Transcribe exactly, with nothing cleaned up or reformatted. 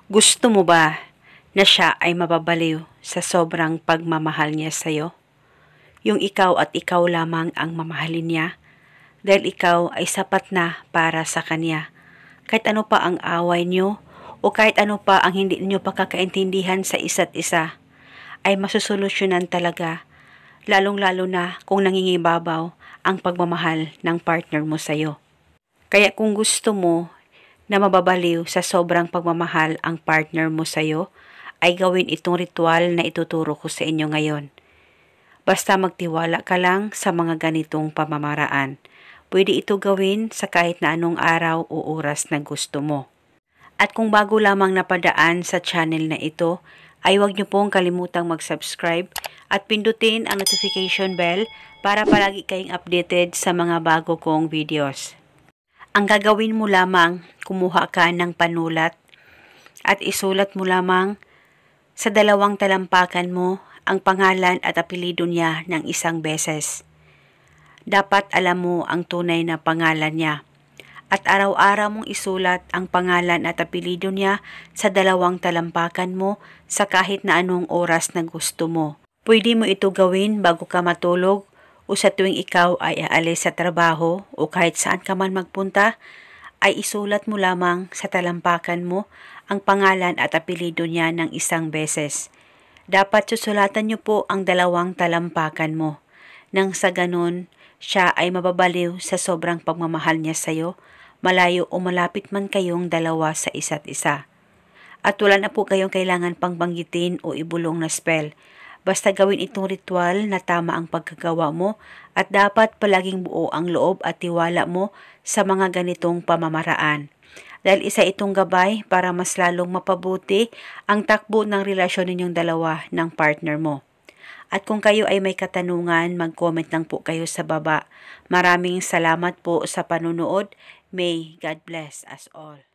Gusto mo ba na siya ay mababaliw sa sobrang pagmamahal niya sa'yo? Yung ikaw at ikaw lamang ang mamahalin niya dahil ikaw ay sapat na para sa kanya. Kahit ano pa ang away niyo o kahit ano pa ang hindi niyo pagkakaintindihan sa isa't isa ay masusolusyonan talaga, lalong-lalo na kung nangingibabaw ang pagmamahal ng partner mo sa'yo. Kaya kung gusto mo na mababaliw sa sobrang pagmamahal ang partner mo sa'yo, ay gawin itong ritual na ituturo ko sa inyo ngayon. Basta magtiwala ka lang sa mga ganitong pamamaraan. Pwede ito gawin sa kahit na anong araw o oras na gusto mo. At kung bago lamang napadaan sa channel na ito, ay huwag niyo pong kalimutang mag-subscribe at pindutin ang notification bell para palagi kayong updated sa mga bago kong videos. Ang gagawin mo lamang, kumuha ka ng panulat at isulat mo lamang sa dalawang talampakan mo ang pangalan at apelyido niya ng isang beses. Dapat alam mo ang tunay na pangalan niya at araw-araw mong isulat ang pangalan at apelyido niya sa dalawang talampakan mo sa kahit na anong oras na gusto mo. Pwede mo ito gawin bago ka matulog o sa tuwing ikaw ay aalis sa trabaho o kahit saan ka man magpunta, ay isulat mo lamang sa talampakan mo ang pangalan at apelyido niya ng isang beses. Dapat susulatan niyo po ang dalawang talampakan mo. Nang sa ganun, siya ay mababaliw sa sobrang pagmamahal niya sa iyo, malayo o malapit man kayong dalawa sa isa't isa. At wala na po kayong kailangan pang banggitin o ibulong na spell. Basta gawin itong ritual na tama ang pagkagawa mo at dapat palaging buo ang loob at tiwala mo sa mga ganitong pamamaraan. Dahil isa itong gabay para mas lalong mapabuti ang takbo ng relasyon ninyong dalawa ng partner mo. At kung kayo ay may katanungan, mag-comment lang po kayo sa baba. Maraming salamat po sa panunood. May God bless us all.